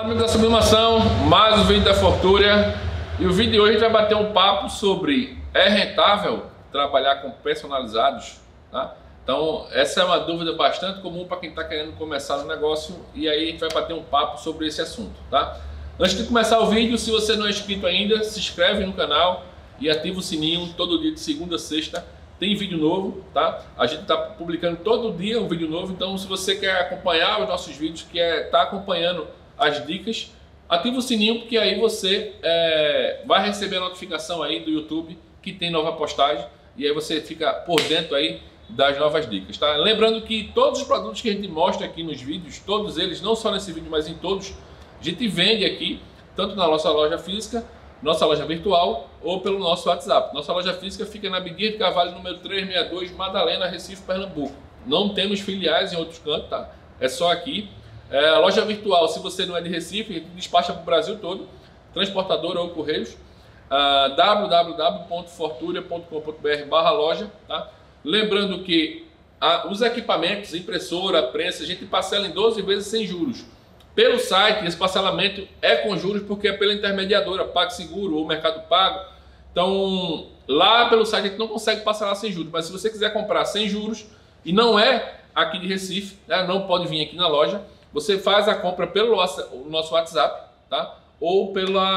Amigos da sublimação, mais um vídeo da Fortúria. E o vídeo de hoje a gente vai bater um papo sobre: é rentável trabalhar com personalizados? Tá? Então essa é uma dúvida bastante comum para quem está querendo começar no negócio, e aí a gente vai bater um papo sobre esse assunto, tá? Antes de começar o vídeo, se você não é inscrito ainda, se inscreve no canal e ativa o sininho. Todo dia de segunda a sexta tem vídeo novo, tá? A gente está publicando todo dia um vídeo novo, então se você quer acompanhar os nossos vídeos, quer estar acompanhando as dicas, ativa o sininho, porque aí você vai receber a notificação aí do YouTube que tem nova postagem, e aí você fica por dentro aí das novas dicas, tá? Lembrando que todos os produtos que a gente mostra aqui nos vídeos, todos eles, não só nesse vídeo, mas em todos, a gente vende aqui, tanto na nossa loja física, nossa loja virtual, ou pelo nosso WhatsApp. Nossa loja física fica na Abdias de Carvalho, número 362, Madalena, Recife, Pernambuco. Não temos filiais em outros cantos, tá? É só aqui. A loja virtual, se você não é de Recife, a gente despacha para o Brasil todo, transportadora ou correios, www.forturia.com.br/loja, tá? Lembrando que os equipamentos, impressora, prensa, a gente parcela em 12 vezes sem juros. Pelo site, esse parcelamento é com juros porque é pela intermediadora, PagSeguro ou Mercado Pago. Então, lá pelo site a gente não consegue parcelar sem juros, mas se você quiser comprar sem juros e não é aqui de Recife, né, não pode vir aqui na loja, você faz a compra pelo nosso WhatsApp, tá? Ou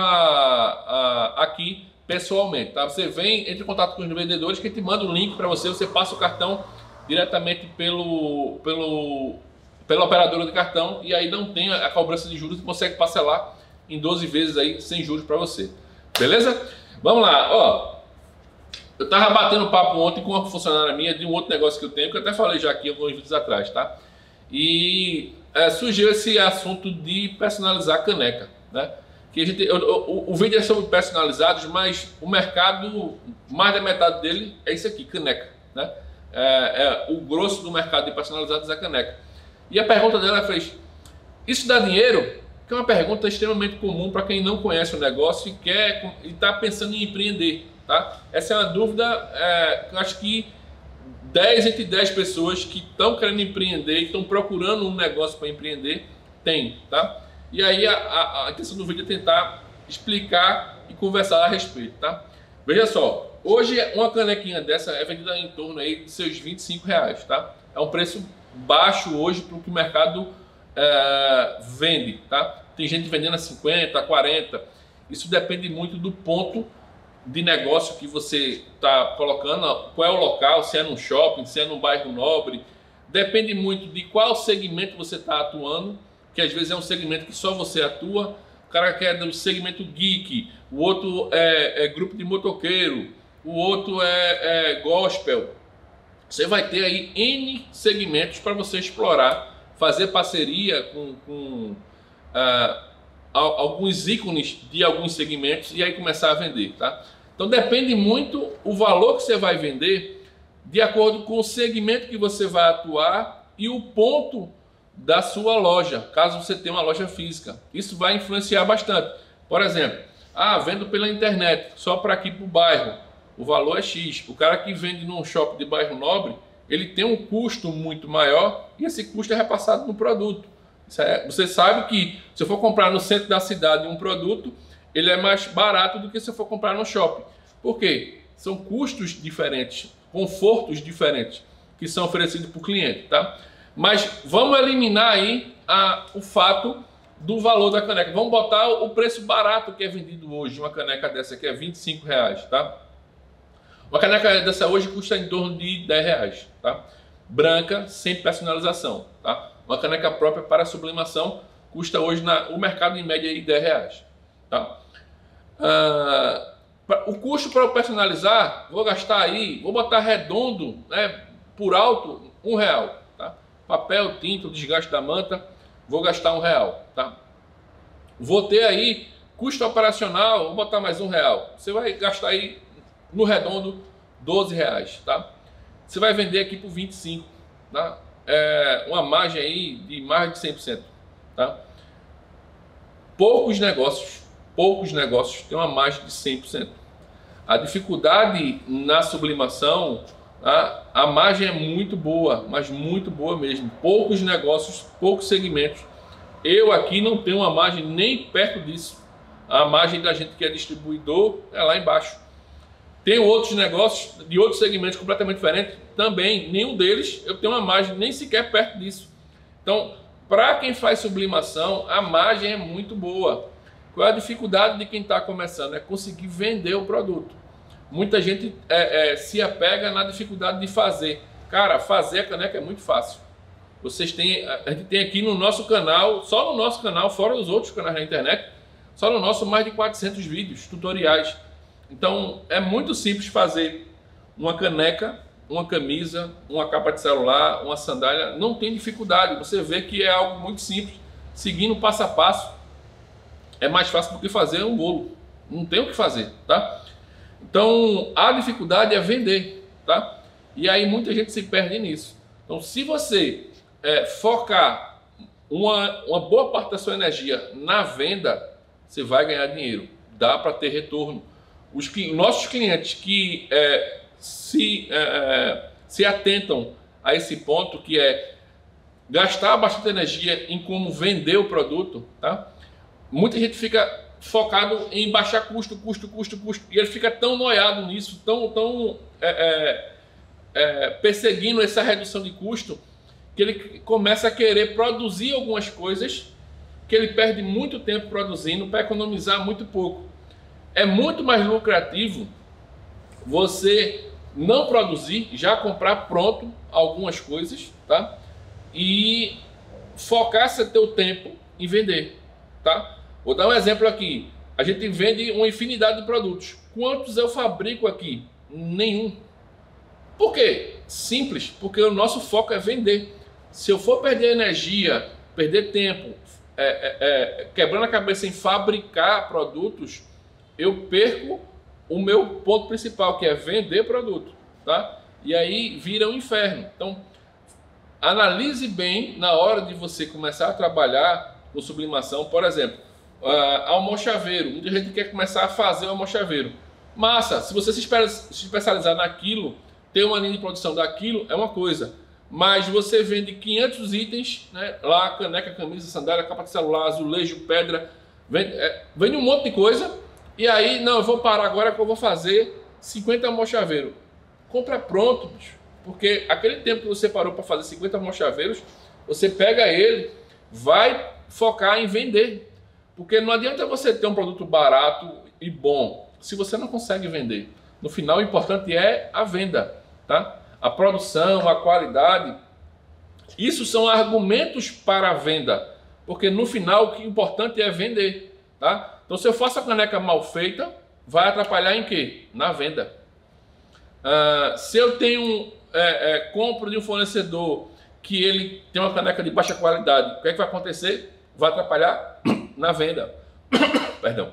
aqui pessoalmente, tá? Você vem, entre em contato com os vendedores que a gente manda um link para você, você passa o cartão diretamente pela operadora de cartão, e aí não tem a cobrança de juros, você consegue parcelar em 12 vezes aí sem juros para você. Beleza? Vamos lá, ó. Eu tava batendo papo ontem com uma funcionária minha de um outro negócio que eu tenho, que eu até falei já aqui alguns vídeos atrás, tá? E surgiu esse assunto de personalizar caneca, né? Que a gente, o vídeo é sobre personalizados, mas o mercado, mais da metade dele é isso aqui, caneca, né? O grosso do mercado de personalizados é caneca. E a pergunta dela fez: isso dá dinheiro? Que é uma pergunta extremamente comum para quem não conhece o negócio e está pensando em empreender, tá? Essa é uma dúvida que eu acho que 10 entre 10 pessoas que estão querendo empreender e estão procurando um negócio para empreender tem, tá? E aí a intenção do vídeo é tentar explicar e conversar a respeito, tá? Veja só, hoje uma canequinha dessa é vendida em torno aí de seus R$25, tá? É um preço baixo hoje para o que o mercado vende, tá? Tem gente vendendo a 50, a 40. Isso depende muito do ponto de negócio que você está colocando, qual é o local, se é num shopping, se é num bairro nobre. Depende muito de qual segmento você está atuando, que às vezes é um segmento que só você atua. O cara quer do segmento geek, o outro é grupo de motoqueiro, o outro é gospel. Você vai ter aí N segmentos para você explorar, fazer parceria com alguns ícones de alguns segmentos e aí começar a vender, tá? Então depende muito o valor que você vai vender de acordo com o segmento que você vai atuar e o ponto da sua loja, caso você tenha uma loja física. Isso vai influenciar bastante. Por exemplo, vendo pela internet, só para aqui para o bairro, o valor é X. O cara que vende num shopping de bairro nobre, ele tem um custo muito maior e esse custo é repassado no produto. Você sabe que se eu for comprar no centro da cidade um produto, ele é mais barato do que se eu for comprar no shopping. Por quê? São custos diferentes, confortos diferentes que são oferecidos para o cliente, tá? Mas vamos eliminar aí o fato do valor da caneca. Vamos botar o preço barato que é vendido hoje, uma caneca dessa que é R$25, tá? Uma caneca dessa hoje custa em torno de R$10, tá? Branca, sem personalização, tá? Uma caneca própria para sublimação custa hoje o mercado em média aí R$10, tá? O custo para eu personalizar, vou gastar aí, vou botar redondo, né, por alto, R$1, tá? Papel, tinta, desgaste da manta, vou gastar R$1, tá? Vou ter aí custo operacional, vou botar mais R$1. Você vai gastar aí no redondo R$12, tá? Você vai vender aqui por 25, tá? Uma margem aí de mais de 100%, tá? Poucos negócios têm uma margem de 100%. A dificuldade na sublimação, tá? A margem é muito boa, mas muito boa mesmo. Poucos negócios, poucos segmentos Eu aqui não tenho uma margem nem perto disso. A margem da gente que é distribuidor é lá embaixo. Tem outros negócios de outros segmentos completamente diferentes, também, nenhum deles eu tenho uma margem nem sequer perto disso. Então, para quem faz sublimação, a margem é muito boa. Qual é a dificuldade de quem está começando? É conseguir vender o produto. Muita gente se apega na dificuldade de fazer. Cara, fazer a caneca é muito fácil. A gente tem aqui no nosso canal, só no nosso canal, fora os outros canais da internet, só no nosso mais de 400 vídeos, tutoriais. Então é muito simples fazer uma caneca, uma camisa, uma capa de celular, uma sandália, não tem dificuldade. Você vê que é algo muito simples, seguindo passo a passo. É mais fácil do que fazer um bolo, não tem o que fazer, tá? Então a dificuldade é vender, tá? E aí muita gente se perde nisso. Então se você focar uma boa parte da sua energia na venda, você vai ganhar dinheiro, dá para ter retorno. Os nossos clientes que se atentam a esse ponto, que é gastar bastante energia em como vender o produto, tá? Muita gente fica focado em baixar custo, e ele fica tão noiado nisso, tão perseguindo essa redução de custo, que ele começa a querer produzir algumas coisas que ele perde muito tempo produzindo para economizar muito pouco. É muito mais lucrativo você não produzir, já comprar pronto algumas coisas, tá? E focar seu teu tempo em vender, tá? Vou dar um exemplo aqui. A gente vende uma infinidade de produtos. Quantos eu fabrico aqui? Nenhum. Por quê? Simples, porque o nosso foco é vender. Se eu for perder energia, perder tempo, quebrando a cabeça em fabricar produtos, eu perco o meu ponto principal, que é vender produto, tá? E aí vira um inferno. Então, analise bem na hora de você começar a trabalhar com sublimação. Por exemplo, almochaveiro. Muita gente quer começar a fazer o almochaveiro. Massa, se você se especializar naquilo, ter uma linha de produção daquilo, é uma coisa. Mas você vende 500 itens, né? Lá, caneca, camisa, sandália, capa de celular, azulejo, pedra, vende um monte de coisa. E aí, não, eu vou parar agora que eu vou fazer 50 almochaveiros. Compra pronto, bicho. Porque aquele tempo que você parou para fazer 50 almochaveiros, você pega ele, vai focar em vender. Porque não adianta você ter um produto barato e bom, se você não consegue vender. No final, o importante é a venda, tá? A produção, a qualidade. Isso são argumentos para a venda. Porque no final, o que é importante é vender, tá? Então, se eu faço a caneca mal feita, vai atrapalhar em quê? Na venda. Se eu tenho compro de um fornecedor que ele tem uma caneca de baixa qualidade, o que é que vai acontecer? Vai atrapalhar na venda. Perdão.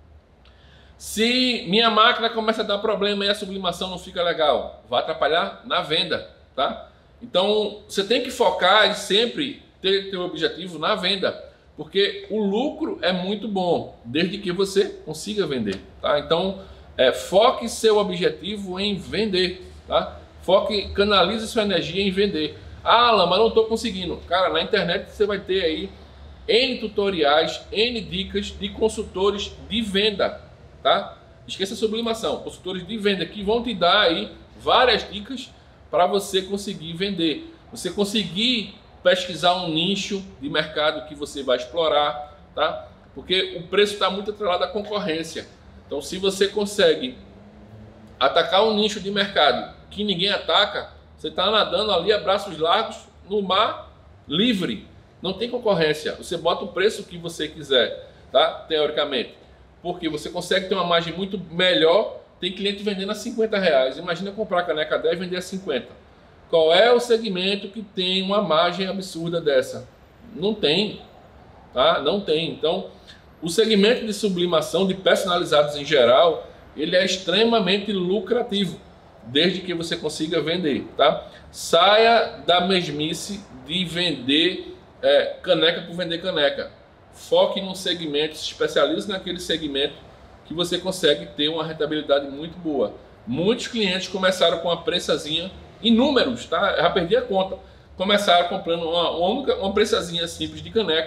Se minha máquina começa a dar problema e a sublimação não fica legal, vai atrapalhar na venda, tá? Então, você tem que focar e sempre ter o objetivo na venda. Porque o lucro é muito bom, desde que você consiga vender, tá? Então, foque seu objetivo em vender, tá? Foque, canalize sua energia em vender. Ah, Alan, mas não estou conseguindo. Cara, na internet você vai ter aí N tutoriais, N dicas de consultores de venda, tá? Esqueça a sublimação, consultores de venda que vão te dar aí várias dicas para você conseguir vender. Você conseguir pesquisar um nicho de mercado que você vai explorar, tá? Porque o preço está muito atrelado à concorrência. Então, se você consegue atacar um nicho de mercado que ninguém ataca, você está nadando ali a braços largos no mar livre. Não tem concorrência. Você bota o preço que você quiser, tá? Teoricamente. Porque você consegue ter uma margem muito melhor. Tem cliente vendendo a R$50. Imagina comprar a caneca 10 e vender a 50. Qual é o segmento que tem uma margem absurda dessa? Não tem, tá? Não tem. Então, o segmento de sublimação, de personalizados em geral, ele é extremamente lucrativo, desde que você consiga vender, tá? Saia da mesmice de vender caneca por vender caneca. Foque num segmento, se especialize naquele segmento que você consegue ter uma rentabilidade muito boa. Muitos clientes começaram com uma prensazinha, inúmeros, tá? Eu já perdi a conta. Começaram comprando uma prensazinha simples de caneca,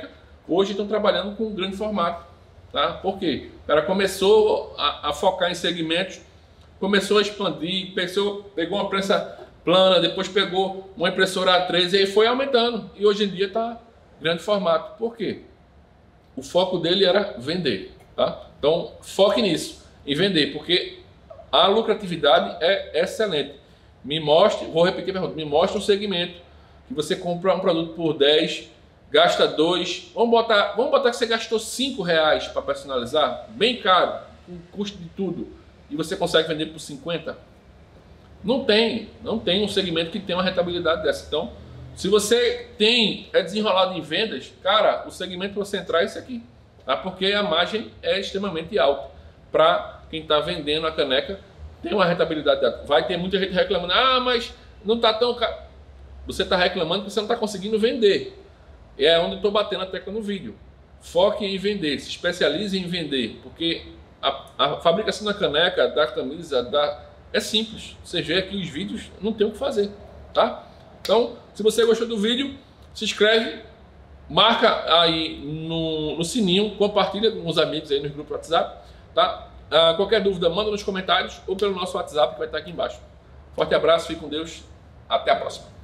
hoje estão trabalhando com grande formato. Tá? Por quê? O cara começou a focar em segmentos, começou a expandir, pegou uma prensa plana, depois pegou uma impressora A3 e aí foi aumentando. E hoje em dia está grande formato. Por quê? O foco dele era vender. Tá? Então, foque nisso, em vender, porque a lucratividade é excelente. Me mostre, vou repetir a pergunta, me mostre um segmento que você compra um produto por 10, gasta 2, vamos botar que você gastou 5 reais para personalizar, bem caro, com custo de tudo, e você consegue vender por 50? Não tem um segmento que tenha uma rentabilidade dessa. Então, se você é desenrolado em vendas, cara, o segmento que você entrar é esse aqui, tá? Porque a margem é extremamente alta. Para quem está vendendo a caneca, tem uma rentabilidade alta. Vai ter muita gente reclamando, mas não está tão caro. Você está reclamando porque você não está conseguindo vender. É onde eu estou batendo a tecla no vídeo. Foque em vender, se especialize em vender, porque a fabricação da caneca, da camisa, é simples. Você vê aqui os vídeos, não tem o que fazer, tá? Então, se você gostou do vídeo, se inscreve, marca aí no sininho, compartilha com os amigos aí no grupo WhatsApp, tá? Qualquer dúvida, manda nos comentários ou pelo nosso WhatsApp que vai estar aqui embaixo. Forte abraço, fique com Deus, até a próxima.